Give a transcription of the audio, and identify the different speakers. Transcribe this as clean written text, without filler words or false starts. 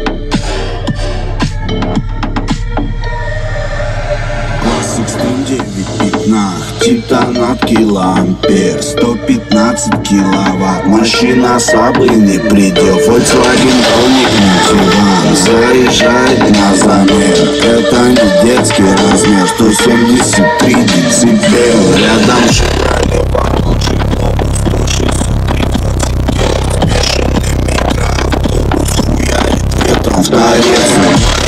Speaker 1: X-Treme 915, Титан от килоампер, 115 киловатт. Машина слабый не предел, Volkswagen Tonik Multivan. Заряжает на замер, это не детский размер. 173 децибел, рядом Chevrolet Van, лучший глобус, Porsche Super 20 Герц. Бешеный микроавтобус хуярит ветром в торец.